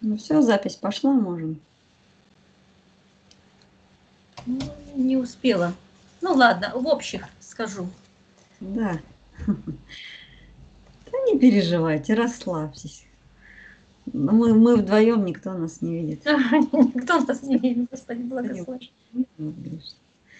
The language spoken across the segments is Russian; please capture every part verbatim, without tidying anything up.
Ну все, запись пошла, можем. Ну, не успела. Ну ладно, в общих скажу. Да. Да не переживайте, расслабьтесь. Ну, Мы, мы вдвоем, никто нас не видит. Никто нас не видит, Господи, Да не благослови. ну, конечно.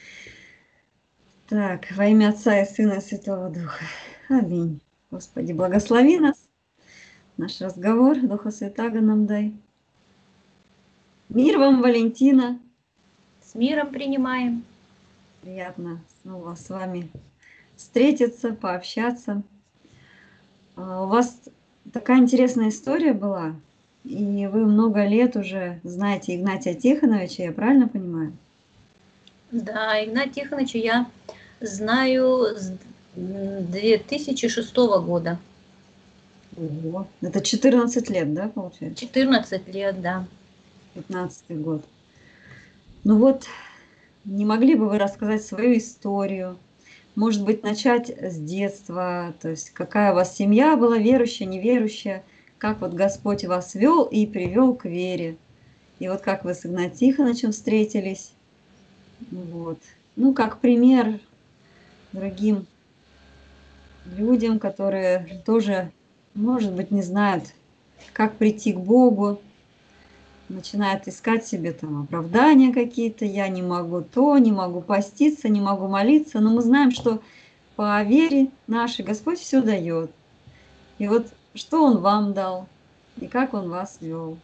Так, во имя Отца и Сына и Святого Духа. Аминь. Господи, благослови нас, наш разговор, Духа Святаго нам дай. Мир вам, Валентина. С миром принимаем. Приятно снова с вами встретиться, пообщаться. А, У вас такая интересная история была, и вы много лет уже знаете Игнатия Тихоновича, я правильно понимаю? Да, Игнат Тихоновича я знаю с две тысячи шестого года. Ого. Это четырнадцать лет, да, получается? четырнадцать лет, да. Пятнадцатый год. Ну вот, не могли бы вы рассказать свою историю? Может быть, начать с детства, то есть какая у вас семья была, верующая, неверующая, как вот Господь вас вел и привел к вере. И вот как вы с Игнатием Тихоновичем встретились. Вот. Ну, как пример другим людям, которые тоже, может быть, не знают, как прийти к Богу, начинают искать себе там оправдания какие-то. Я не могу то, не могу поститься, не могу молиться. Но мы знаем, что по вере нашей Господь все дает. И вот что Он вам дал, и как Он вас вел.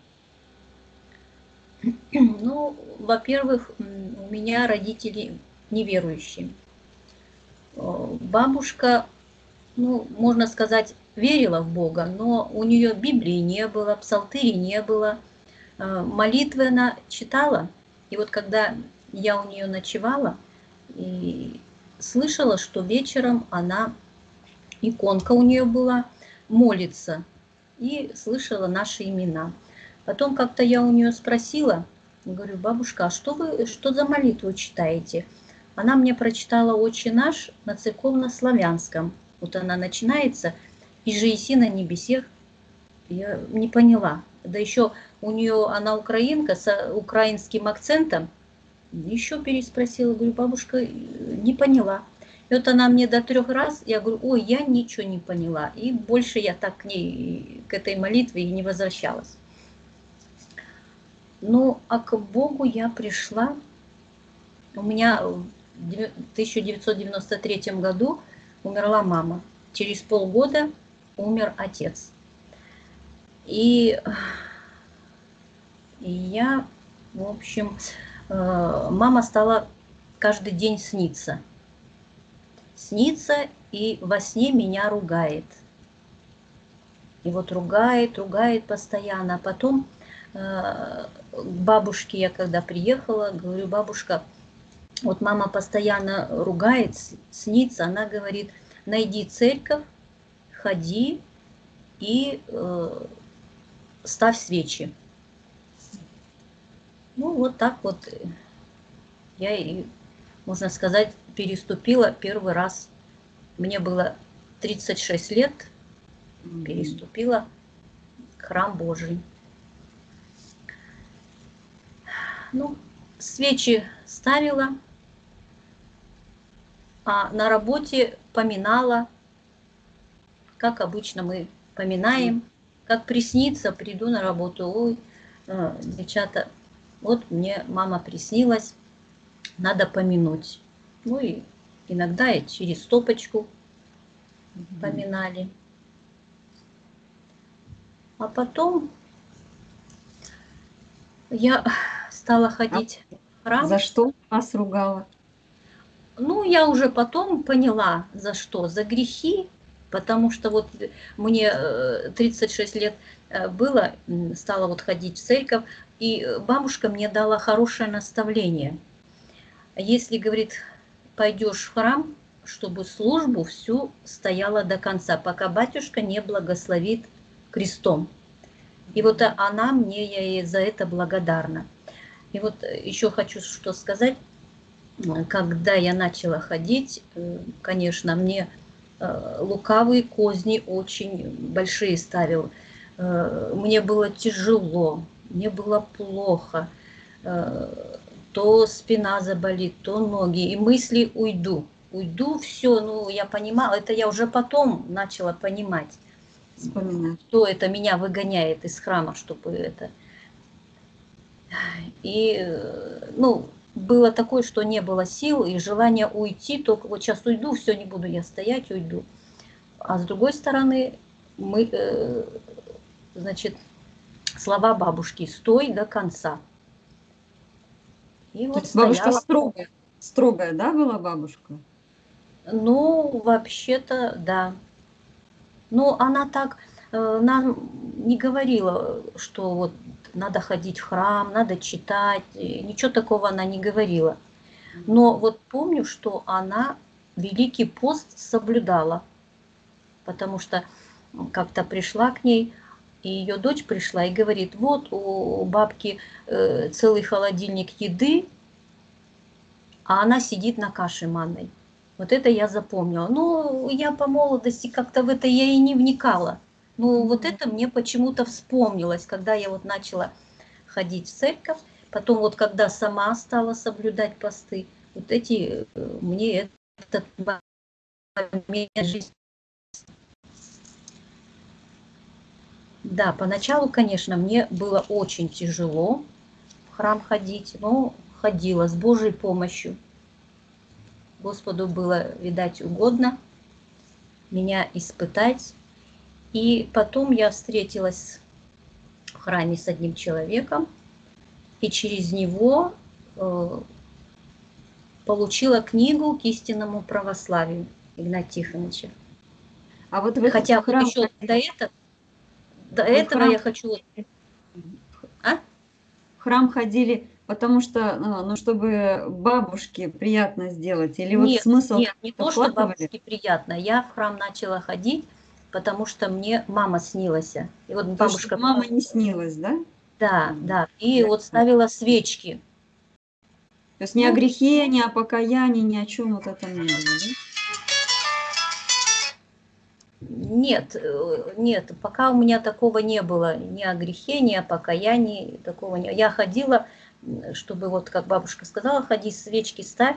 Ну, во-первых, у меня родители неверующие. Бабушка, ну, можно сказать, верила в Бога, но у нее Библии не было, псалтыри не было, молитвы она читала. И вот когда я у нее ночевала и слышала, что вечером она, иконка у нее была, молится, и слышала наши имена. Потом как-то я у нее спросила, говорю: бабушка, а что вы, что за молитву читаете? Она мне прочитала «Отче наш» на церковно-славянском. Вот она начинается: «И же еси на небесех». Я не поняла. Да еще у нее, она украинка с украинским акцентом. Еще переспросила, говорю: бабушка, не поняла. И вот она мне до трех раз, я говорю: ой, я ничего не поняла. И больше я так к ней, к этой молитве и не возвращалась. Ну, а к Богу я пришла. У меня в тысяча девятьсот девяносто третьем году умерла мама. Через полгода умер отец. И, и я, в общем, мама стала каждый день сниться. Снится и во сне меня ругает. И вот ругает, ругает постоянно. А потом к бабушке я когда приехала, говорю: бабушка, вот мама постоянно ругает, снится. Она говорит: найди церковь, ходи и э, ставь свечи. Ну, вот так вот я и, можно сказать, переступила первый раз. Мне было тридцать шесть лет, переступила храм Божий. Ну, свечи ставила, а на работе поминала, как обычно мы поминаем. Как приснится, приду на работу: ой, девчата, вот мне мама приснилась, надо помянуть. Ну и иногда и через стопочку поминали. А потом я стала ходить А в храм. за что вас ругала? Ну, я уже потом поняла, за что. За грехи, потому что вот мне тридцать шесть лет было, стала вот ходить в церковь, и бабушка мне дала хорошее наставление. Если, говорит, пойдешь в храм, чтобы службу всю стояла до конца, пока батюшка не благословит крестом. И вот она мне, я ей за это благодарна. И вот еще хочу что сказать. Когда я начала ходить, конечно, мне лукавые козни очень большие ставил. Мне было тяжело. мне было плохо. То спина заболит, то ноги. И мысли уйду. Уйду, все. Ну, я понимала, это я уже потом начала понимать. Вспоминаю. Что это меня выгоняет из храма, чтобы это... И, ну, было такое, что не было сил и желания уйти, только вот сейчас уйду, все, не буду я стоять, уйду. А с другой стороны, мы, э, значит, слова бабушки: стой до конца. И То вот есть бабушка стояла. строгая, строгая, да, была бабушка? Ну, вообще-то, да. Но она так э, нам не говорила, что вот надо ходить в храм, надо читать. Ничего такого она не говорила. Но вот помню, что она Великий пост соблюдала, потому что как-то пришла к ней, и ее дочь пришла и говорит: вот у бабки э, целый холодильник еды, а она сидит на каше манной. Вот это я запомнила. Ну, я по молодости как-то в это я и не вникала. Ну, вот это мне почему-то вспомнилось, когда я вот начала ходить в церковь. Потом вот когда сама стала соблюдать посты, вот эти, мне этот момент жизни. Да, поначалу, конечно, мне было очень тяжело в храм ходить, но ходила с Божьей помощью. Господу было, видать, угодно меня испытать. И потом я встретилась в храме с одним человеком, и через него э, получила книгу к истинному православию Игнатия Тихоновича. А вот вы Хотя в вот храм еще до ходили? этого, до Вы в этого храм я хочу... А? в храм ходили, потому что, ну, ну, чтобы бабушке приятно сделать, или вот Нет, смысл нет, не какой-то то, что вкладывали? бабушке приятно. Я в храм начала ходить, потому что мне мама снилась. И вот То есть, чтобы бабушка... мама не снилась, да? Да, Мгм. да. И Я вот поняла. ставила свечки. То есть ни о Ну, грехе, ни о покаянии, ни о чем вот этом не было, да? нет, э, нет, пока у меня такого не было, ни о грехе, ни о покаянии, такого не. Я ходила, чтобы вот, как бабушка сказала, ходи, свечки ставь.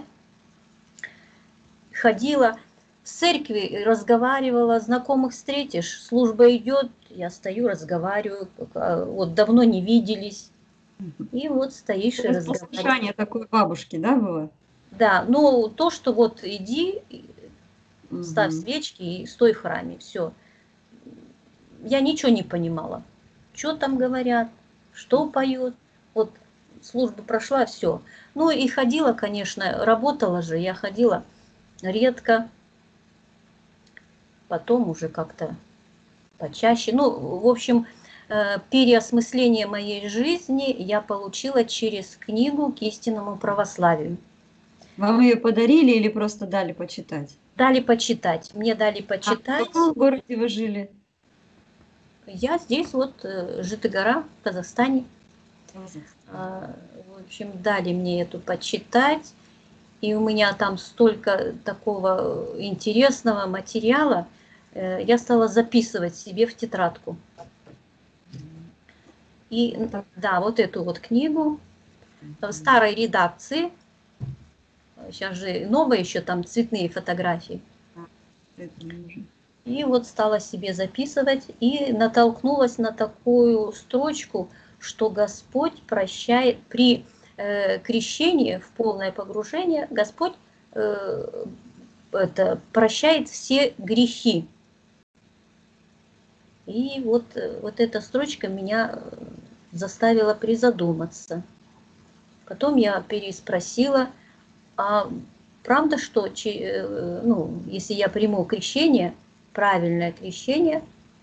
Ходила в церкви, разговаривала, знакомых встретишь, служба идет, я стою, разговариваю, вот давно не виделись, и вот стоишь и То есть разговариваешь. послушание такой бабушки, да, было? Да, ну то, что вот иди, ставь Мгм. свечки и стой в храме, все. Я ничего не понимала, что там говорят, что поют. Вот служба прошла, все. Ну и ходила, конечно, работала же, я ходила редко, потом уже как-то почаще. Ну, в общем, э, переосмысление моей жизни я получила через книгу к истинному православию. Вам ее подарили или просто дали почитать? Дали почитать. Мне дали А в почитать. каком городе вы жили? Я здесь вот, э, Житыгора, в Казахстане. Казахстан. А, В общем, дали мне эту почитать. И у меня там столько такого интересного материала. Э, Я стала записывать себе в тетрадку. И Так, да, вот эту вот книгу в мгм. старой редакции. Сейчас же новые еще там цветные фотографии. А, это нужно. И вот стала себе записывать и натолкнулась на такую строчку, что Господь прощает при э, крещении в полное погружение, Господь э, это, прощает все грехи. И вот, вот эта строчка меня заставила призадуматься. Потом я переспросила, а правда, что ну, если я приму крещение, правильное крещение,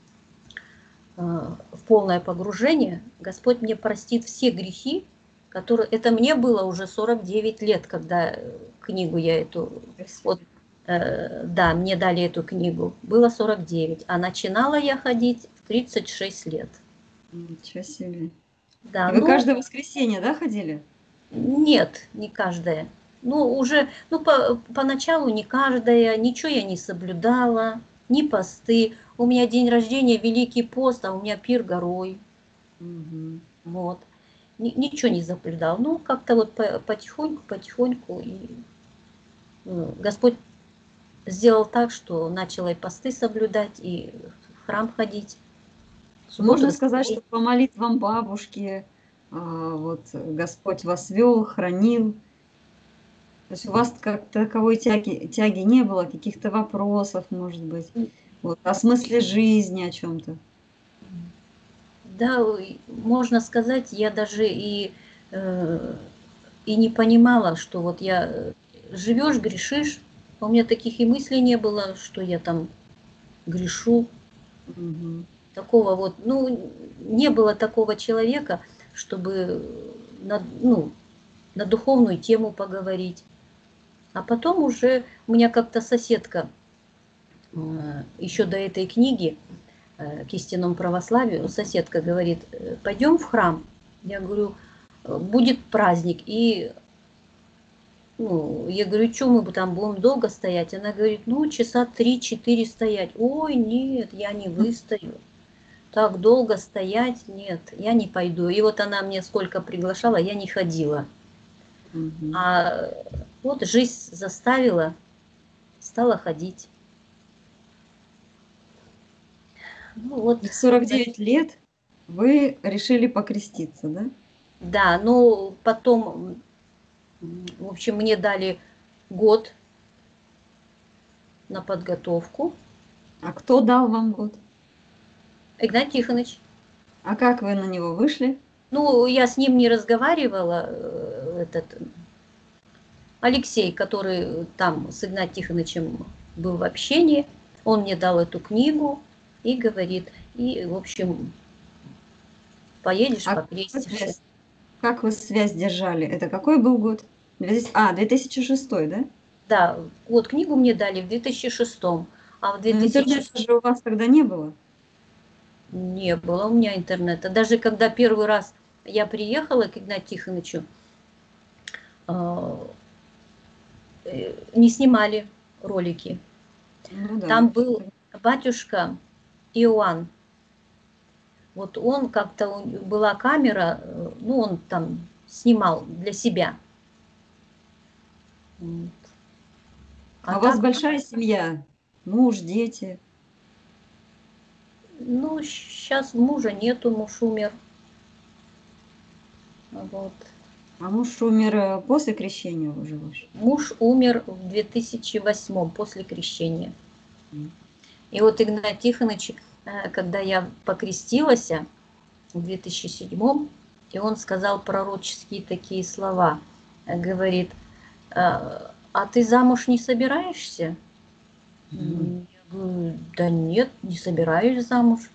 в полное погружение, Господь мне простит все грехи, которые... Это мне было уже сорок девять лет, когда книгу я эту... Вот, э, да, мне дали эту книгу. Было сорок девять, а начинала я ходить в тридцать шесть лет. Ничего себе. Да, И вы ну, каждое воскресенье, да, ходили? нет, не каждая. Ну, уже, ну, по, поначалу не каждая, ничего я не соблюдала, ни посты. У меня день рождения, Великий пост, а у меня пир горой. Мгм. Вот. Ни- Ничего не соблюдал. Ну, как-то вот по- потихоньку, потихоньку. И ну, Господь сделал так, что начала и посты соблюдать, и в храм ходить, в субботу, Можно сказать, что воскресенье. по молитвам бабушки, а, вот Господь вас вел, хранил. То есть у вас как таковой тяги тяги не было, каких-то вопросов, может быть, вот, о смысле жизни, о чем то. Да, ой, можно сказать, я даже и, э, и не понимала, что вот я э, живешь, грешишь. А у меня таких и мыслей не было, что я там грешу. Мгм. Такого вот, ну, не было такого человека, чтобы на, ну, на духовную тему поговорить. А потом уже у меня как-то соседка э, еще до этой книги э, к истинному православию, соседка говорит, «Э, пойдем в храм. Я говорю, «Э, будет праздник. И ну, я говорю, что мы там будем долго стоять? Она говорит, ну, часа три-четыре стоять. Ой, нет, я не выстою. Так долго стоять, нет, я не пойду. И вот она мне сколько приглашала, я не ходила. Мгм. А вот жизнь заставила, стала ходить. Ну вот, И в сорок девять лет вы решили покреститься, да? да, ну потом, м, в общем, мне дали год на подготовку. А кто дал вам год? Игнат Тихонович. А как вы на него вышли? Ну, я с ним не разговаривала, э, этот Алексей, который там с Игнатом Тихоновичем был в общении, он мне дал эту книгу и говорит, и, в общем, поедешь, А как вы покрестишься. связь как вы связь держали? Это какой был год? Две а, две тысячи шестой, да? Да, вот книгу мне дали в две тысячи шестом, а в Но интернета две тысячи седьмом же у вас тогда не было. не было у меня интернета. Даже когда первый раз я приехала к Игнату Тихоновичу, э, э, не снимали ролики. Ну да. Там был батюшка Иоанн. Вот он как-то, была камера, э, ну, он там снимал для себя. Вот. А А у вас так, большая семья? Муж, дети? ну, сейчас мужа нету, муж умер. Вот. А муж умер, э, после крещения уже ваш? Муж умер в две тысячи восьмом после крещения. М. И вот Игнат Тихонович, э, когда я покрестилась в две тысячи седьмом, и он сказал пророческие такие слова. Э, Говорит, «А а ты замуж не собираешься?» Мгм. М, Я говорю, да нет, не собираюсь замуж.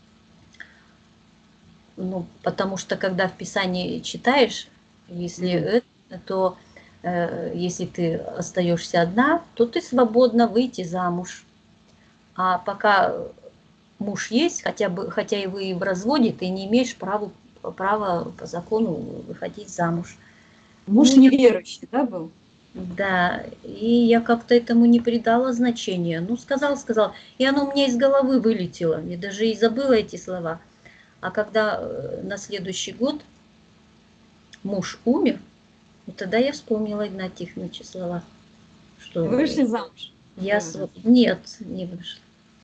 Ну, потому что когда в Писании читаешь, если М. это, то э, если ты остаешься одна, то ты свободна выйти замуж. А пока муж есть, хотя бы, хотя и вы в разводе, ты не имеешь права, права по закону выходить замуж. Муж Ну, я, неверующий, да, был? да, и я как-то этому не придала значения. Ну, сказал, сказал. И оно у меня из головы вылетело. Я даже и забыла эти слова. А когда э, на следующий год муж умер, вот тогда я вспомнила Игната Тихоновича слова, что Вышли замуж я... первый св- раз? Нет, не вышла.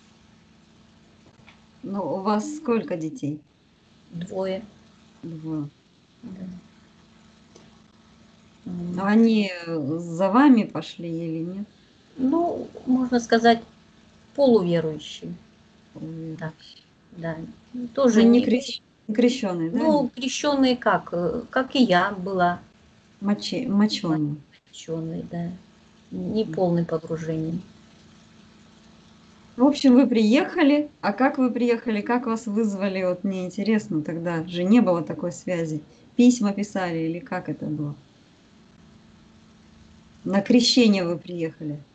Ну, у вас сколько детей? Двое. Двое. Да. А М. они, э, за вами пошли или нет? Ну, можно сказать, полуверующий. Так, Верующие. да. Ну, Тоже не не... крещ не крещеные, да, они? Ну, крещеные как? э, Как и я была. Моче моченые. Крещеные, да. Не М. полным погружением. В общем, вы приехали. А как вы приехали? Как вас вызвали? Вот мне интересно, тогда же не было такой связи. Письма писали или как это было? На крещение вы приехали?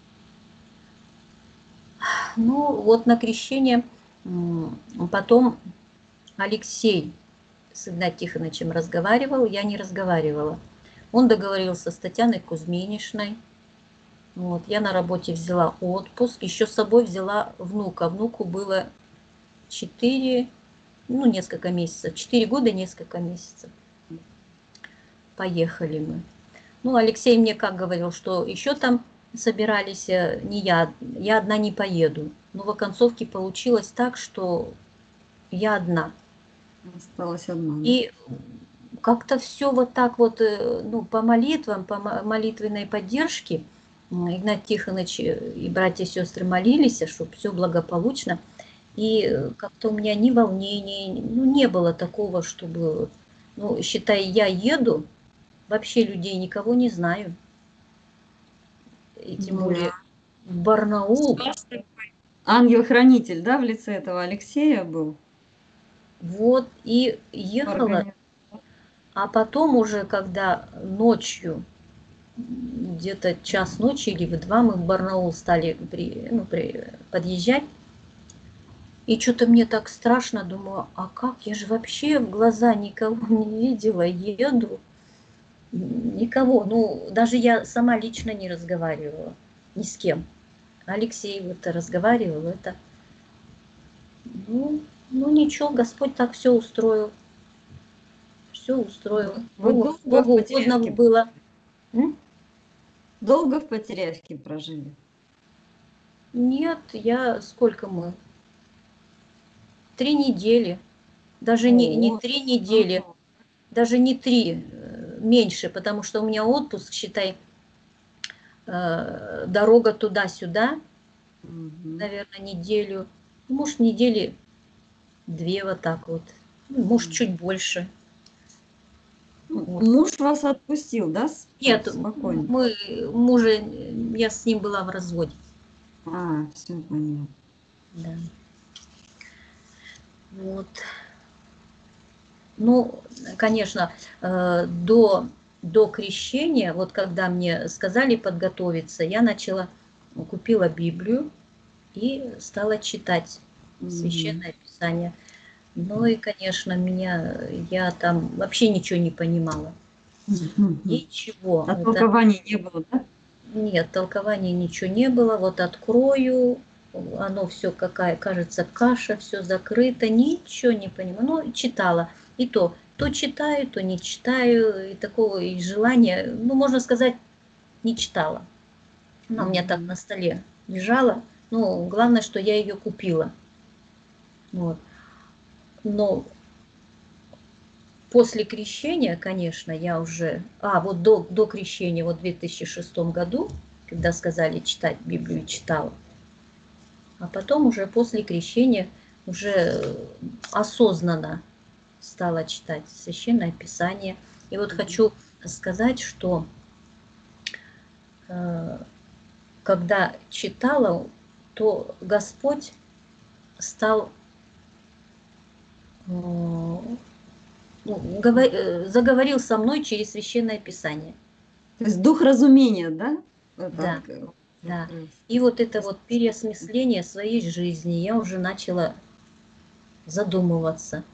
Ну, вот на крещение м, потом Алексей с Игнатом Тихоновичем разговаривал, я не разговаривала. Он договорился с Татьяной Кузьминишной. Вот, я на работе взяла отпуск, еще с собой взяла внука. Внуку было четыре, ну, несколько месяцев, четыре года, несколько месяцев. Поехали мы. Ну, Алексей мне как говорил, что еще там собирались, не я, я одна не поеду. Но в оконцовке получилось так, что я одна. Осталась одна, да? И как-то все вот так вот, ну, по молитвам, по молитвенной поддержке, Игнат Тихонович и братья и сестры молились, чтобы все благополучно. И как-то у меня ни волнений, ну, не было такого, чтобы, ну, считай, я еду, вообще людей никого не знаю. И тем Ну более да. в Барнаул. Ангел-хранитель, да, в лице этого Алексея был? Вот, и ехала, Органи- а потом уже, когда ночью, где-то час ночи или в два, мы в Барнаул стали при, ну, при, подъезжать, и что-то мне так страшно, думаю, а как, я же вообще в глаза никого не видела, еду, никого, ну, даже я сама лично не разговаривала ни с кем. Алексей вот разговаривал, это, ну, ну ничего, Господь так все устроил, все устроил. Вы Богу, долго в Богу угодно Потеряевке, было. М? долго в Потеряевке прожили? Нет, я, сколько мы? Три недели. Даже не, не О, три недели, ага. даже не три, меньше, потому что у меня отпуск, считай, дорога туда-сюда, Мгм. наверное, неделю, может, недели две вот так вот, ну, может, чуть больше. Ну, Вот. муж вас отпустил, да, с- Нет, спокойно? мы, мужа, я с ним была в разводе. А, все понятно. Да. Вот. Ну, конечно, до, до крещения, вот когда мне сказали подготовиться, я начала, купила Библию и стала читать Мгм. Священное Писание. Ну и, конечно, меня, я там вообще ничего не понимала. Мгм. Ничего. А Вот, толкований не было, да? нет, толкования ничего не было. Вот открою, оно все какая, кажется, каша, все закрыто, ничего не понимаю. Ну, читала. И то, то читаю, то не читаю. И такого и желания, ну, можно сказать, не читала. Она у меня так Мгм. на столе лежала. Ну, главное, что я ее купила. Вот. Но после крещения, конечно, я уже... А, вот до, до крещения, вот в две тысячи шестом году, когда сказали читать Библию, читала. А потом уже после крещения уже осознанно стала читать Священное Писание. И вот хочу сказать, что когда читала, то Господь стал, ну, заговорил со мной через Священное Писание. То есть дух разумения, да? Это Да, от- да. открылся. И вот это вот переосмысление своей жизни, я уже начала задумываться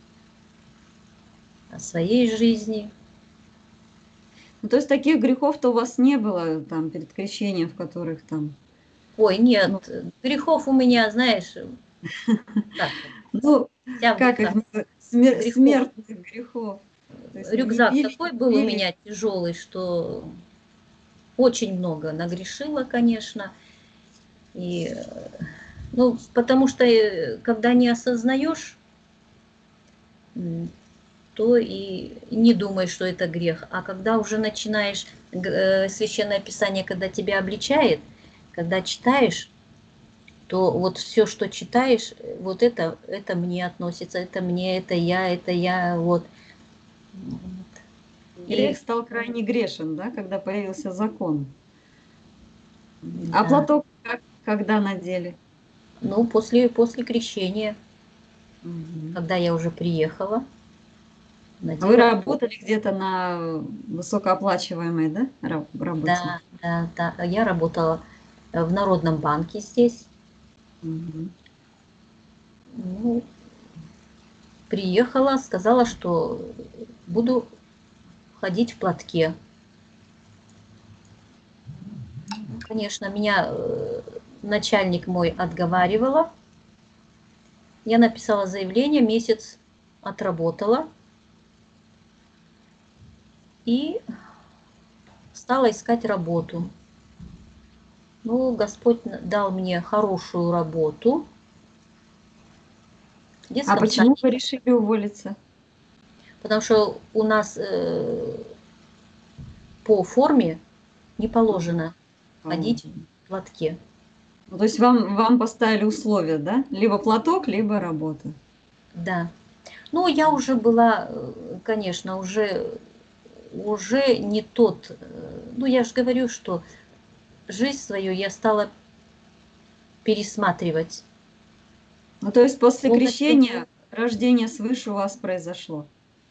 о своей жизни. Ну, то есть таких грехов-то у вас не было там перед крещением, в которых там, Ой, нет, ну, грехов у меня, знаешь, так, ну, вся в как их грехах. называют, смер- Грехов. смертных грехов. То есть не, не Рюкзак пили, такой не был у курили. меня тяжелый, что очень много нагрешила, конечно. И, ну, потому что э, когда не осознаешь, то и не думаешь, что это грех. А когда уже начинаешь, э, Священное Писание, когда тебя обличает, когда читаешь, то вот все, что читаешь, вот это, это мне относится, это мне, это я, это я, вот. И Грех стал крайне грешен, да, когда появился закон. А да, платок как, когда надели? ну, после, после крещения, Мгм. когда я уже приехала, А вы надела платок. работали где-то на высокооплачиваемой, да, ра- работе? Да, да, да. Я работала э, в Народном банке здесь. Мгм. Ну, приехала, сказала, что буду ходить в платке. Конечно, меня э, начальник мой отговаривала, Я написала заявление, месяц отработала и стала искать работу. Ну, Господь дал мне хорошую работу в А детском почему вы садике, решили уволиться? потому что у нас э, по форме не положено ходить Положено. в платке. Ну, то есть вам, вам поставили условия, да? Либо платок, либо работа. Да. Ну, я уже была, э, конечно, уже, уже не тот. э, Ну, я же говорю, что жизнь свою я стала пересматривать. Ну, то есть после Полностью, крещения рождение свыше у вас произошло.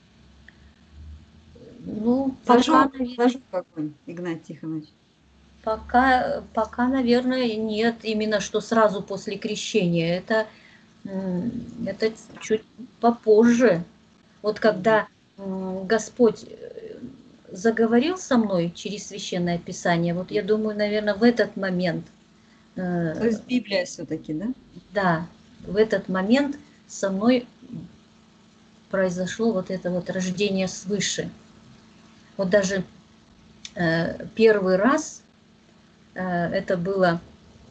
ну, пока, Зажег, зажег огонь, Игнат Тихонович. пока, пока, наверное, нет, именно что сразу после крещения. Это, м, это чуть попозже. Вот Мгм. когда м, Господь э, заговорил со мной через Священное Писание, вот я думаю, наверное, в этот момент, То э, есть Библия все-таки, да? да, в этот момент со мной произошло вот это вот рождение свыше. Вот даже э, первый раз, э, это было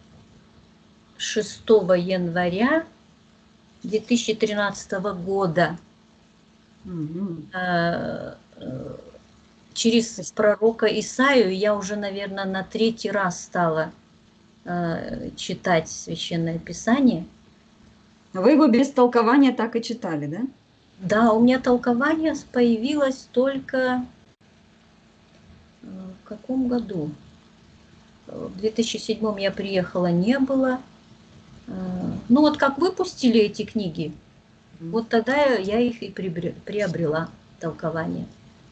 шестого января две тысячи тринадцатого года, Мгм. э, э, через Спасибо. пророка Исаию я уже, наверное, на третий раз стала э, читать Священное Писание. Вы его без толкования так и читали, да? Да, у меня толкование появилось только э, в каком году? В две тысячи седьмом я приехала, не было. Э, Ну вот как выпустили эти книги, Мгм. вот тогда я их и приобрела, толкование.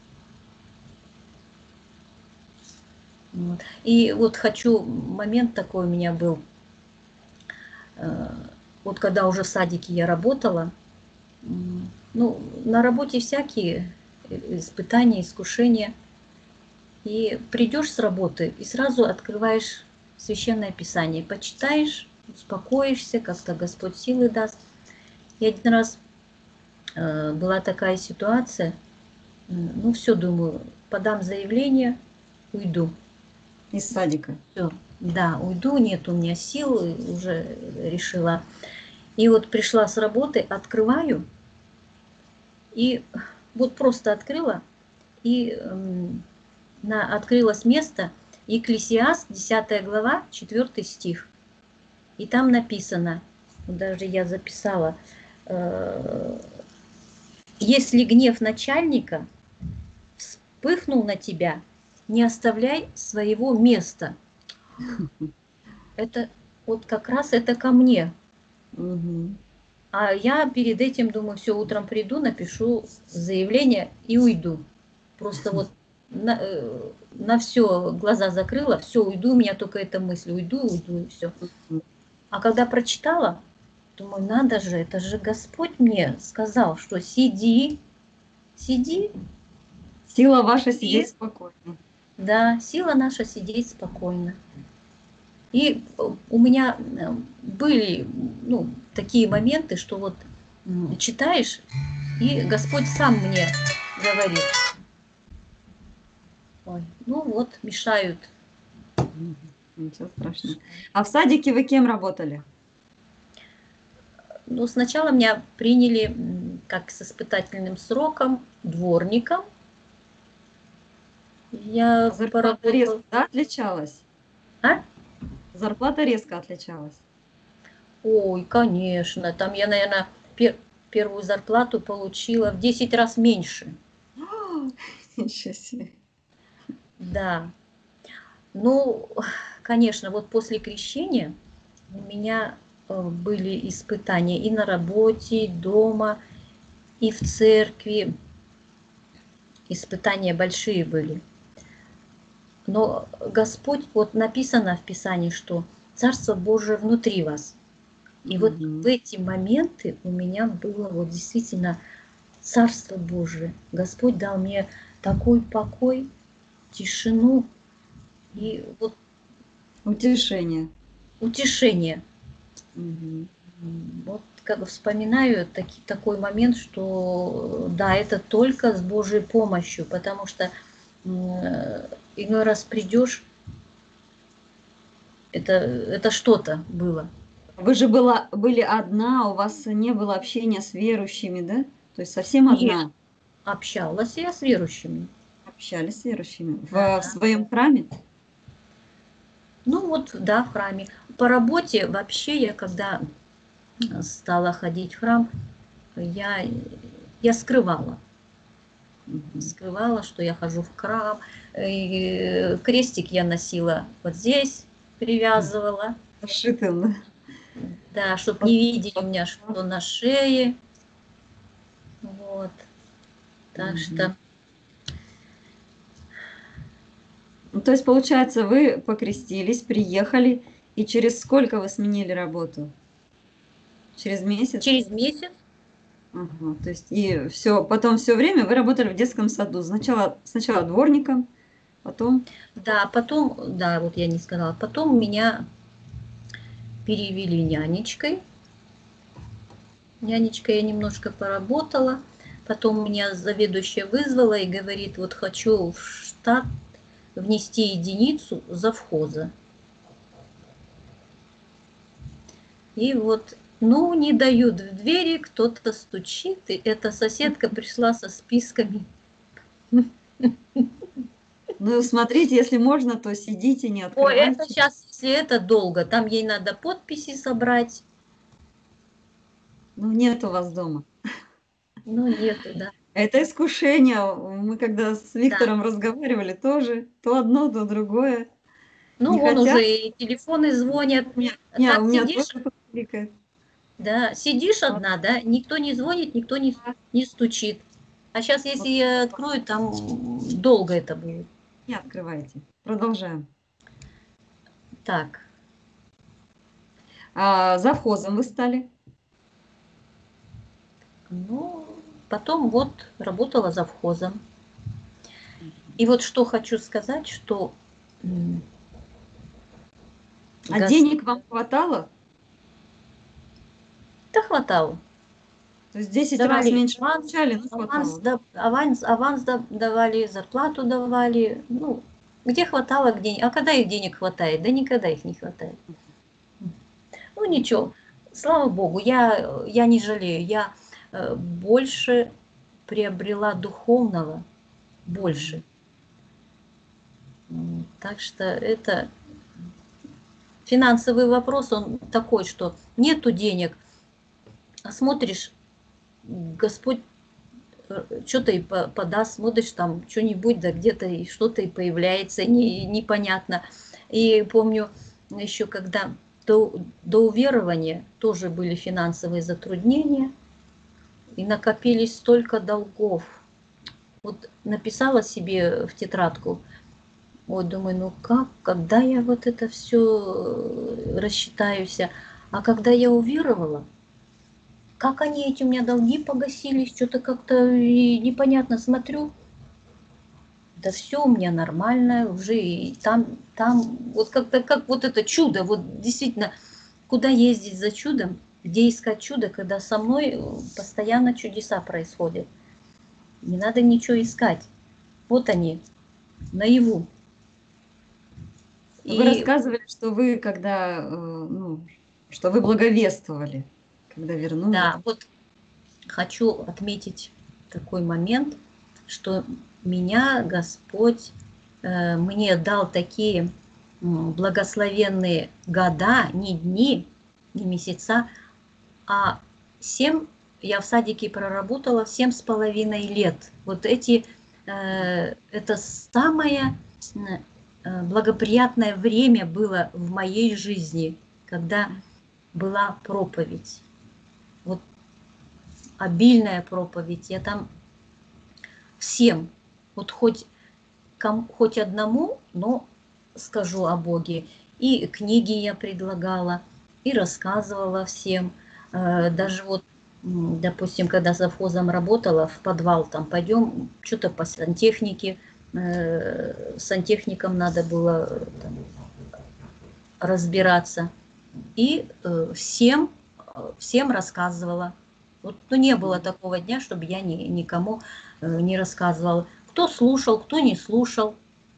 Вот. И вот хочу, момент такой у меня был, э, вот когда уже в садике я работала, ну, на работе всякие испытания, искушения, и придешь с работы и сразу открываешь Священное Писание, почитаешь, успокоишься, как-то Господь силы даст. И один раз э, была такая ситуация, э, ну все, думаю, подам заявление, уйду. Из садика. Все, да, уйду, нет у меня сил, уже решила. И вот пришла с работы, открываю, и вот просто открыла, и эм, на, открылось место Екклесиаст, десятая глава, четвёртый стих. И там написано, вот даже я записала, э, если гнев начальника вспыхнул на тебя, не оставляй своего места. Это вот как раз это ко мне. Мгм. А я перед этим думаю, все, утром приду, напишу заявление и уйду. Просто вот на, э, на все глаза закрыла, все, уйду, у меня только эта мысль, уйду, уйду, и все. Мгм. А когда прочитала, думаю, надо же, это же Господь мне сказал, что сиди, сиди, Сила ваша и сидеть спокойно. да, сила наша сидеть спокойно. И у меня были, ну, такие моменты, что вот читаешь, и Господь сам мне говорит, ой, ну вот, мешают. Мгм. Ничего страшного. А в садике вы кем работали? Ну, сначала меня приняли как с испытательным сроком дворником. А Я зарплата резко, поработала. да, отличалась? А? Зарплата резко отличалась. Ой, конечно, там я, наверное, пер первую зарплату получила в десять раз меньше. А, Ничего себе. Да. Ну, конечно, вот после крещения у меня э, были испытания и на работе, и дома, и в церкви. Испытания большие были. Но Господь, вот написано в Писании, что Царство Божие внутри вас. И вот в Мгм. эти моменты у меня было вот действительно Царство Божие. Господь дал мне такой покой, тишину и вот Утешение. утешение. Мгм. Вот как вспоминаю таки, такой момент, что да, это только с Божьей помощью, потому что э, иной раз придешь, это, это что-то было. Вы же была, были одна, у вас не было общения с верующими, да? То есть совсем Нет, одна. общалась я с верующими. Общались с верующими в, в Да. своем храме? Ну вот, да, в храме. По работе вообще я, когда стала ходить в храм, я, я скрывала. Мгм. Скрывала, что я хожу в храм. И крестик я носила вот здесь, привязывала. Зашитым, да? Да, чтобы Под- не видели у под- меня, что на шее. Вот. Так Мгм. что, Ну, то есть, получается, вы покрестились, приехали, и через сколько вы сменили работу? Через месяц? через месяц, Ага, то есть и все, потом все время вы работали в детском саду. Сначала сначала дворником, потом да, потом, да, вот я не сказала, потом меня перевели нянечкой. Нянечкой я немножко поработала. Потом меня заведующая вызвала и говорит, вот хочу в штат внести единицу завхоза. И вот, ну, не дают в двери, кто-то стучит, и эта соседка пришла со списками. ну, смотрите, если можно, то сидите, не Ой, это открывайте. сейчас, если это долго, там ей надо подписи собрать. Ну, нет у вас дома. Ну, нету, да. Это искушение. Мы когда с Да. Виктором разговаривали, тоже то одно, то другое. Ну, Не вон хотят. уже и телефоны звонят. У меня А не, так у меня сидишь, тоже пиликает. да, сидишь Вот, одна, да, никто не звонит, никто не, не стучит. А сейчас, если вот я открою, там долго это будет. не открывайте. Продолжаем. Так, А завхозом вы стали? ну, потом вот работала завхозом. И вот что хочу сказать, что А газ... денег вам хватало? да хватало. То есть десять раз Давали меньше аванс, получали, но аванс, хватало, да? да, аванс, аванс да- давали, зарплату давали. Ну, где хватало, где... А когда их денег хватает? Да никогда их не хватает. Ну, ничего, слава богу, я, я не жалею. Я э, больше приобрела духовного, больше. Мгм. М, Так что это финансовый вопрос, он такой, что нету денег, а смотришь, Господь что-то и подаст, смотришь там что-нибудь, да где-то и что-то и появляется, не, непонятно. И помню еще, когда до, до уверования тоже были финансовые затруднения, и накопились столько долгов. Вот написала себе в тетрадку, вот думаю, ну как, когда я вот это все рассчитаюсь, а когда я уверовала, как они эти у меня долги погасились, что-то как-то непонятно смотрю, да все у меня нормально, уже и там, там, вот как-то, как вот это чудо, вот действительно, куда ездить за чудом, где искать чудо, когда со мной постоянно чудеса происходят. Не надо ничего искать. Вот они, наяву. Вы И рассказывали, что вы когда, э, ну, что вы благовествовали, когда вернулись. да, вот хочу отметить такой момент, что меня Господь э, мне дал такие м, благословенные года, не дни, не месяца, а семь, я в садике проработала семь с половиной лет. Вот эти, э, это самое э, благоприятное время было в моей жизни, когда была проповедь. Вот обильная проповедь. Я там всем, вот хоть, ком, хоть одному, но скажу о Боге. И книги я предлагала, и рассказывала всем. Э, Даже вот, допустим, когда завхозом работала, в подвал там пойдем, что-то по сантехнике, э, сантехникам надо было там разбираться. И э, всем но всем рассказывала. Вот, ну, не было такого дня, чтобы я ни, никому э, не рассказывала. Кто слушал, кто не слушал.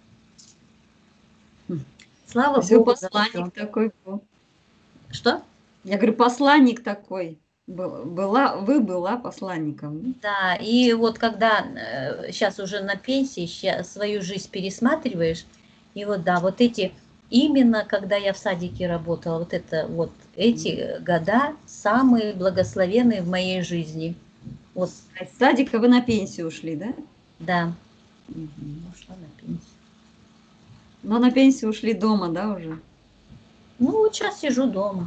Слава То есть вы Богу за посланник все. такой был. Что? Я говорю, посланник такой. Был, была, вы была посланником. Да, и вот когда э, сейчас уже на пенсии, ща свою жизнь пересматриваешь, и вот да, вот эти, именно когда я в садике работала, вот это вот эти года самые благословенные в моей жизни. Вот, А из садика вы на пенсию ушли, да? да, Мгм. ушла на пенсию. Но на пенсию ушли дома, да, уже? Ну, вот сейчас сижу дома.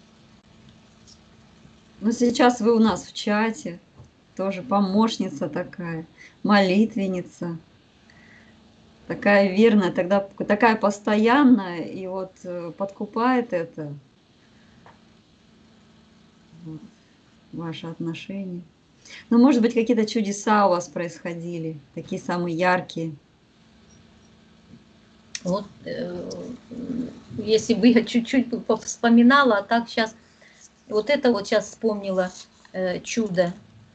Но сейчас вы у нас в чате. Тоже помощница такая, молитвенница. Такая верная, тогда такая постоянная, и вот э, подкупает это вот, ваши отношения. Но, может быть, какие-то чудеса у вас происходили, такие самые яркие. Вот, э, если бы я чуть-чуть бы вспоминала, а так сейчас, вот это вот сейчас вспомнила э, чудо.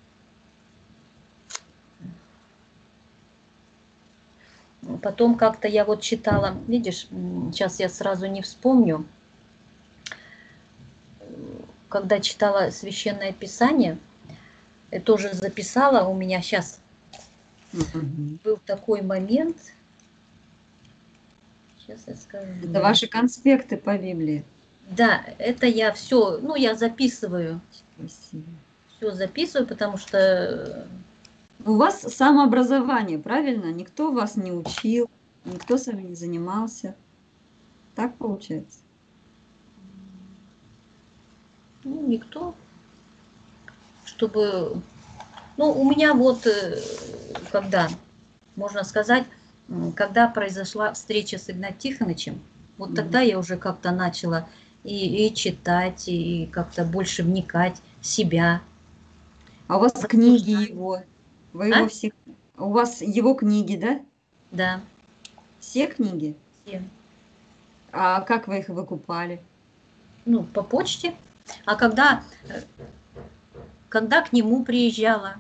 Потом как-то я вот читала, видишь, сейчас я сразу не вспомню, когда читала Священное Писание, я тоже записала, у меня сейчас Мгм. был такой момент, сейчас я скажу. Это ваши конспекты по Библии. Да, это я все, ну, я записываю, Спасибо. все записываю, потому что, У вас самообразование, правильно? Никто вас не учил, никто с вами не занимался. Так получается? ну, никто, чтобы, ну, у меня вот, э, когда, можно сказать, когда произошла встреча с Игнатом Тихоновичем, вот Мгм. тогда я уже как-то начала и, и читать, и как-то больше вникать в себя. А у вас книги Рассуждать. его? Вы его А? все... У вас его книги, да? Да, Все книги? все. А как вы их выкупали? Ну, по почте. А когда, э, когда к нему приезжала,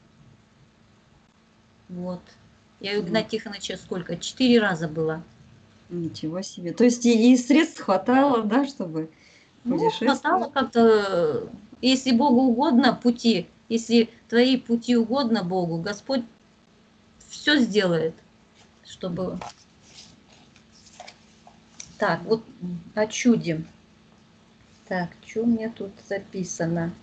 вот. Я у Мгм. Игната Тихоновича сколько? Четыре раза была. Ничего себе. То есть и, и средств хватало, да, чтобы Ну, путешествовать? хватало как-то, э, если Богу угодно, пути, если твои пути угодно Богу, Господь все сделает, чтобы... Так, вот о чуде. Так, что у меня тут записано?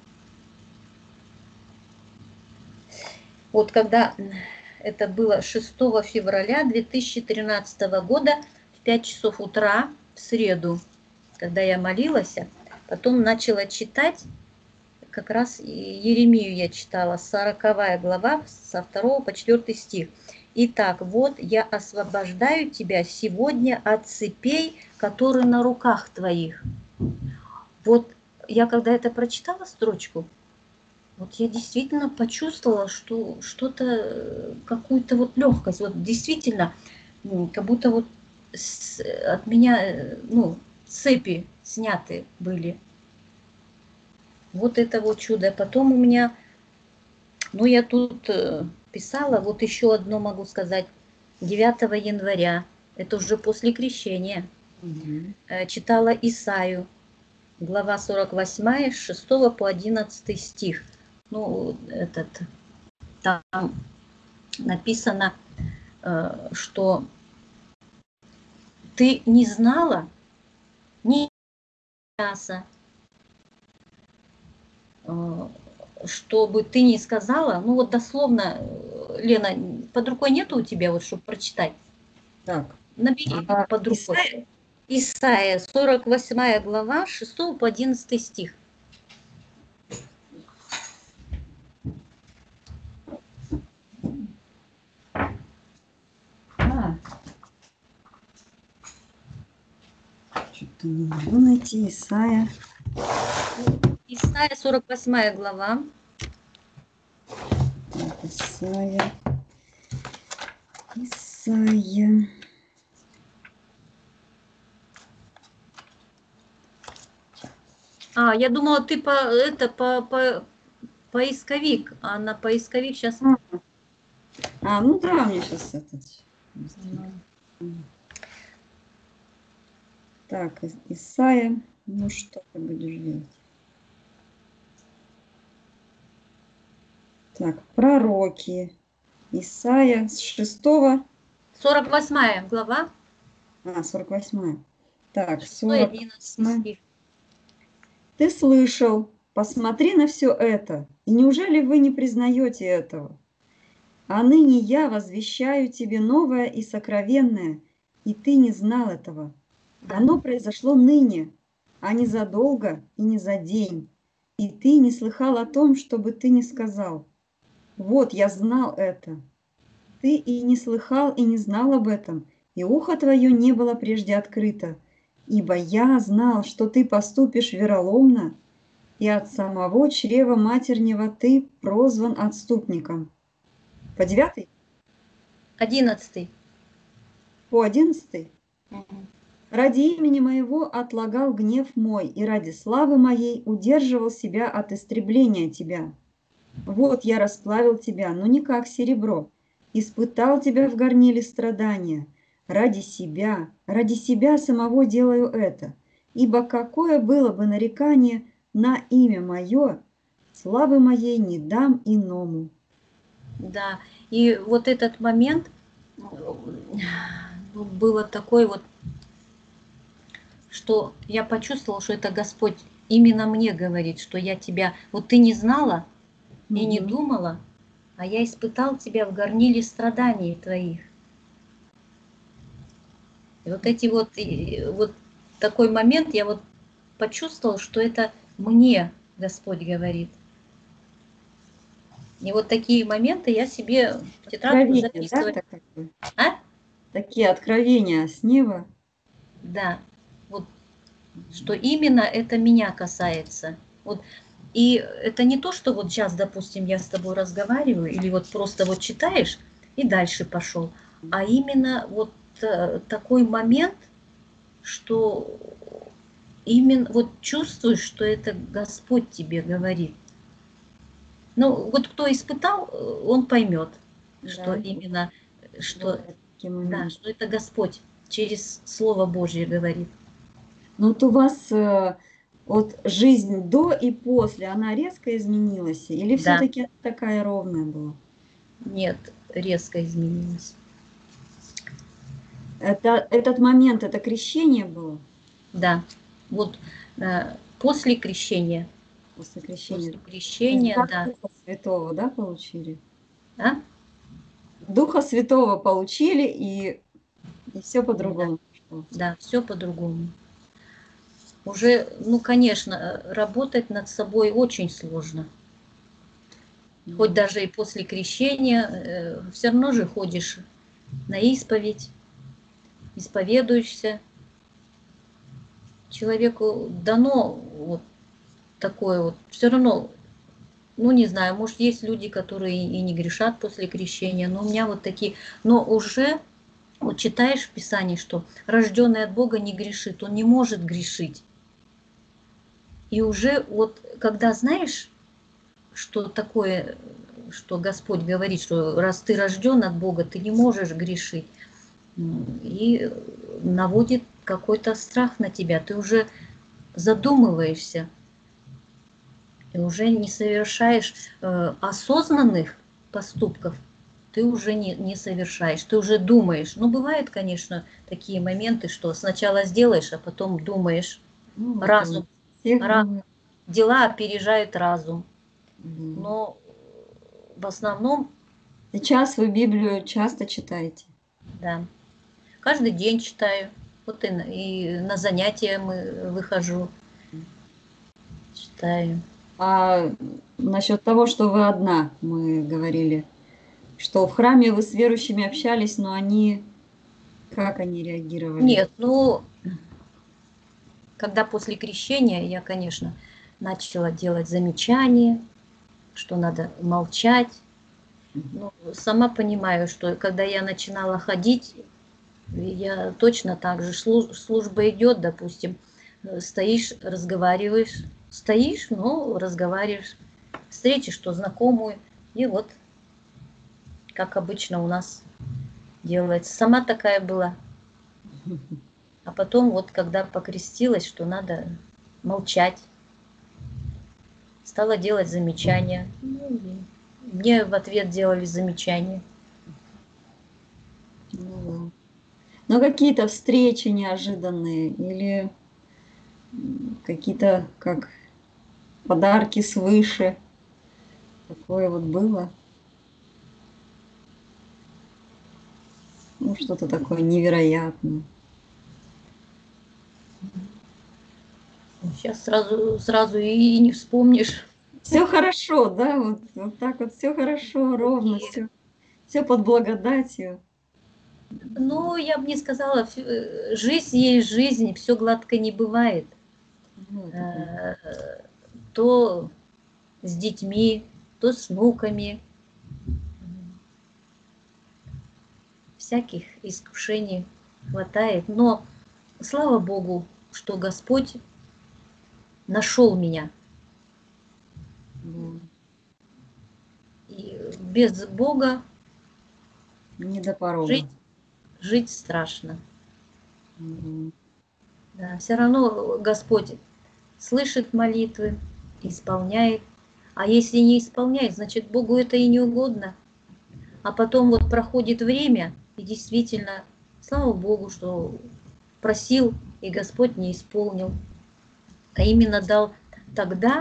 Вот когда это было шестого февраля две тысячи тринадцатого года в пять часов утра в среду, когда я молилась, потом начала читать, как раз Еремию я читала, сороковая глава, со второго по четвёртый стих. Итак, вот я освобождаю тебя сегодня от цепей, которые на руках твоих. Вот я когда это прочитала строчку, вот я действительно почувствовала, что что-то, какую-то вот легкость, вот действительно, как будто вот с, от меня, ну, цепи сняты были. Вот это вот чудо. Потом у меня, ну, я тут писала, вот еще одно могу сказать, девятого января, это уже после крещения, Мгм. читала Исаю, глава сорок восьмая, с шестого по одиннадцатый стих. Ну, этот, там написано, что ты не знала ни мяса, чтобы ты не сказала, ну вот дословно, Лена, под рукой нету у тебя, вот чтобы прочитать? Так, Набери а под Исайя? рукой. Исайя, сорок восьмая глава, с шестого по одиннадцатый стих. А, что-то не могу найти. Исайя. Исайя, сорок восьмая глава. Исайя. Исайя. А, я думала, ты по, это, по, по, поисковик, а на поисковик сейчас... А, а, ну да, у меня сейчас этот... Ну, Так, Ис- Исайя, ну что ты будешь делать? Так, пророки. Исайя с шестого, сорок восьмая глава, а, сорок восьмая. Так, шестой сорок одиннадцатый восьмая. стих. Ты слышал, посмотри на все это, и неужели вы не признаете этого? А ныне я возвещаю тебе новое и сокровенное, и ты не знал этого. Да. Оно произошло ныне, а не задолго и не за день. И ты не слыхал о том, чтобы ты не сказал. Вот, я знал это. Ты и не слыхал, и не знал об этом, и ухо твое не было прежде открыто. Ибо я знал, что ты поступишь вероломно, и от самого чрева матернего ты прозван отступником. По девятый? Одиннадцатый. По одиннадцатый? Мгм. Ради имени моего отлагал гнев мой, и ради славы моей удерживал себя от истребления тебя. Вот я расплавил тебя, но не как серебро, испытал тебя в горниле страдания. Ради себя, ради себя самого делаю это, ибо какое было бы нарекание на имя мое, славы моей не дам иному. Да, и вот этот момент ну, было такой вот, что я почувствовала, что это Господь именно мне говорит, что я тебя, вот ты не знала и не Мгм. думала, а я испытал тебя в горниле страданий твоих. И вот эти вот, и вот такой момент я вот почувствовала, что это мне Господь говорит. И вот такие моменты я себе в тетрадку Откровение, да, записываю. так как бы? А? Такие откровения с неба. Да, вот что именно это меня касается. Вот. И это не то, что вот сейчас, допустим, я с тобой разговариваю, или вот просто вот читаешь и дальше пошел, а именно вот э, такой момент, что именно вот чувствуешь, что это Господь тебе говорит. Ну, вот кто испытал, э, он поймет, что Да, именно, что, бывают такие да, моменты. что это Господь через Слово Божье говорит. Но вот у вас э, вот жизнь до и после, она резко изменилась? Или Да, все-таки такая ровная была? нет, резко изменилось. Это, этот момент, это крещение было Да, вот э, после крещения, после крещения? после То есть крещения, как да, Духа Святого, да, получили? а? Духа Святого получили, и, и все Да, по-другому пошло. да, все по-другому. Уже, ну, конечно, э, работать над собой очень сложно. Хоть Мгм. даже и после крещения, э, все равно же ходишь на исповедь, исповедуешься. Человеку дано вот такое вот, все равно, ну, не знаю, может, есть люди, которые и не грешат после крещения, но у меня вот такие, но уже вот читаешь в Писании, что рожденный от Бога не грешит, он не может грешить. И уже вот, когда знаешь, что такое, что Господь говорит, что раз ты рожден от Бога, ты не можешь грешить, и наводит какой-то страх на тебя, ты уже задумываешься, и уже не совершаешь э, осознанных поступков, ты уже не, не совершаешь, ты уже думаешь. Ну, бывают, конечно, такие моменты, что сначала сделаешь, а потом думаешь. Ну, это у Разум, всех ра, бывает. дела опережают разум. Да. Но в основном, Сейчас вы Библию часто читаете? да, каждый день читаю. Вот и на, и на занятия мы выхожу, читаю. А насчет того, что вы одна, мы говорили, что в храме вы с верующими общались, но они, как они реагировали? Нет, ну, когда после крещения я, конечно, начала делать замечания, что надо молчать. Ну, сама понимаю, что когда я начинала ходить, я точно так же, служба идет, допустим, стоишь, разговариваешь, стоишь, ну, разговариваешь, встретишь что знакомую, и вот, как обычно у нас делается. Сама такая была. А потом вот, когда покрестилась, что надо молчать, стала делать замечания. Ну, и мне в ответ делали замечания. Ну, но какие-то встречи неожиданные или какие-то как подарки свыше. Такое вот было. Ну, что-то такое невероятное. Сейчас сразу, сразу и не вспомнишь. Все хорошо, да, вот, вот так вот все хорошо, ровно, И, все, все под благодатью. ну, я бы не сказала, ф- э, жизнь есть жизнь, все гладко не бывает. Ну, это понятно. Э, То с детьми, то с внуками. Всяких искушений хватает. Но слава Богу, что Господь нашел меня. Да. И без Бога Не до порога. жить, жить страшно. Мгм. Да, все равно Господь слышит молитвы, исполняет. А если не исполняет, значит Богу это и не угодно. А потом вот проходит время, и действительно, слава Богу, что просил, и Господь не исполнил. А именно дал тогда,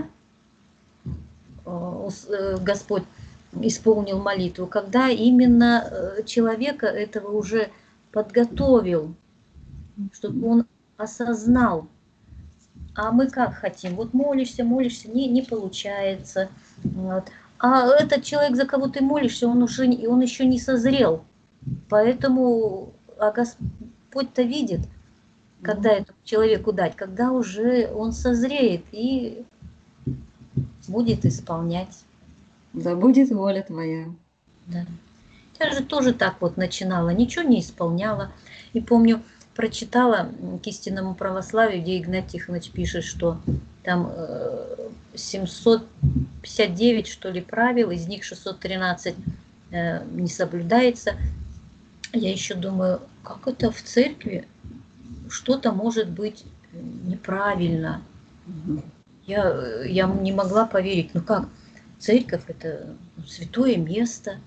э, э, Господь исполнил молитву, когда именно э, человека этого уже подготовил, чтобы он осознал. А мы как хотим? Вот молишься, молишься, не, не получается. Вот. А этот человек, за кого ты молишься, он уже он еще не созрел. Поэтому а Господь-то видит, когда Ну, этому человеку дать, когда уже он созреет и будет исполнять. да будет воля твоя. Да. Я же тоже так вот начинала, ничего не исполняла. И помню, прочитала к истинному православию, где Игнат Тихонович пишет, что там семьсот пятьдесят девять, что ли, правил, из них шестьсот тринадцать не соблюдается. Я еще думаю, как это в церкви что-то может быть неправильно. Мгм. Я, я не могла поверить, ну как, церковь это святое место,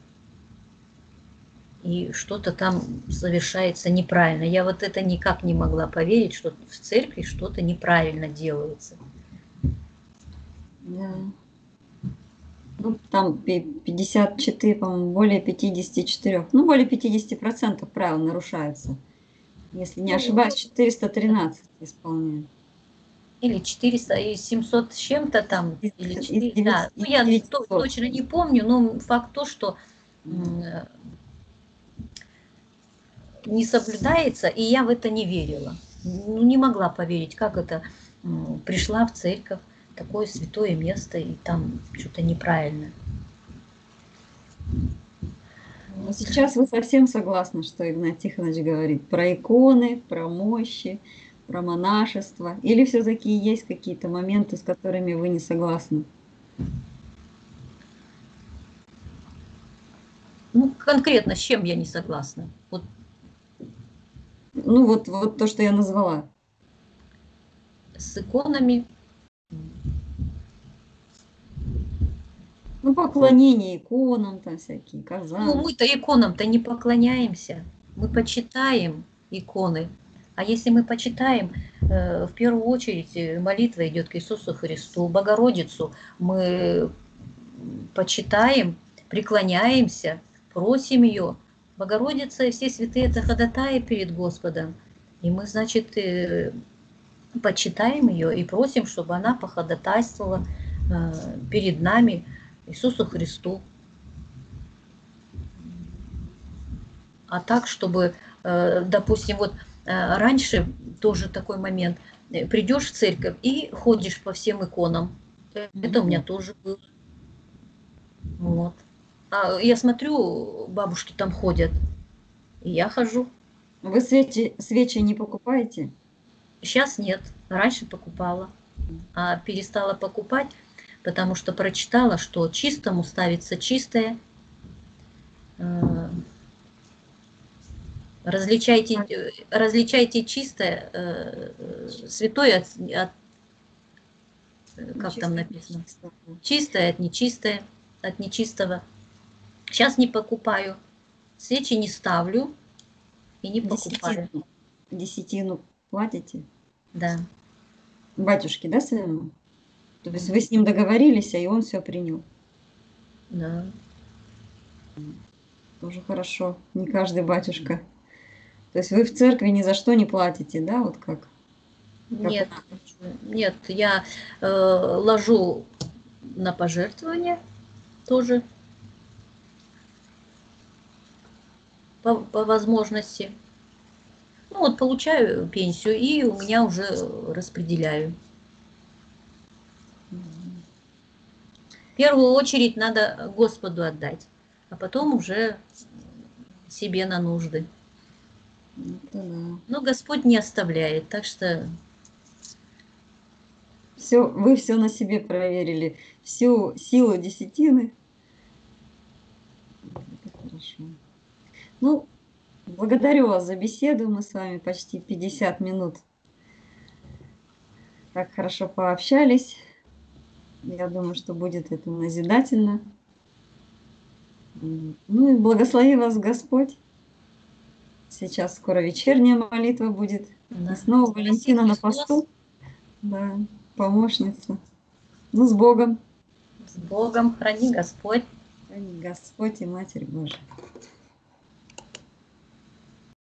и что-то там совершается неправильно. Я вот это никак не могла поверить, что в церкви что-то неправильно делается. Да. Ну, там пи- пятьдесят четыре, по-моему, более пятьдесят четыре, ну, более пятьдесят процентов правил нарушается. Если не Ну, ошибаюсь, четыреста тринадцать исполняют. или четыреста, и семьсот с чем-то там, Из, или из, четыреста. девять- Да, ну из я то, девятисот. точно не помню, но факт то, что Мгм. не соблюдается, и я в это не верила. Ну, не могла поверить, как это пришла в церковь, такое святое место, и там что-то неправильно. Но Вот. сейчас вы совсем согласны, что Игнат Тихонович говорит про иконы, про мощи, про монашество? Или все-таки есть какие-то моменты, с которыми вы не согласны? Ну, конкретно с чем я не согласна? Вот Ну, вот, вот то, что я назвала. с иконами. Ну, поклонение иконам там всякие, Ну, казан. мы-то иконам-то не поклоняемся, мы почитаем иконы. А если мы почитаем, э, в первую очередь э, молитва идет к Иисусу Христу, Богородицу. Мы почитаем, преклоняемся, просим ее. Богородица и все святые это ходатаи перед Господом. И мы, значит, э, почитаем ее и просим, чтобы она походатайствовала э, перед нами Иисусу Христу. А так, чтобы, э, допустим, вот э, раньше тоже такой момент, э, придешь в церковь и ходишь по всем иконам. Это у меня Мгм. тоже было. Вот. А я смотрю, бабушки там ходят, и я хожу. Вы свечи, свечи не покупаете? Сейчас нет, раньше покупала. а перестала покупать, потому что прочитала, что чистому ставится чистое. Различайте, различайте чистое, святое от, от как там написано, чистое от нечистое, от нечистого. Сейчас не покупаю, свечи не ставлю и не покупаю. Десятину, десятину платите? Да. Батюшке, да, своему? То есть вы с ним договорились, а и он все принял? Да. Тоже хорошо. Не каждый батюшка. То есть вы в церкви ни за что не платите, да, вот как? Нет, нет, я э, ложу на пожертвования тоже по, по возможности. Ну вот получаю пенсию и у меня уже распределяю. В первую очередь надо Господу отдать, а потом уже себе на нужды. Это да. Но Господь не оставляет, так что... Все, вы все на себе проверили, всю силу десятины. Это хорошо. Ну, благодарю вас за беседу. Мы с вами почти пятьдесят минут так хорошо пообщались. Я думаю, что будет это назидательно. Ну и благослови вас Господь. Сейчас скоро вечерняя молитва будет. Да. И снова Валентина на посту. Да, помощница. Ну, с Богом. С Богом, храни Господь. Храни Господь и Матерь Божия.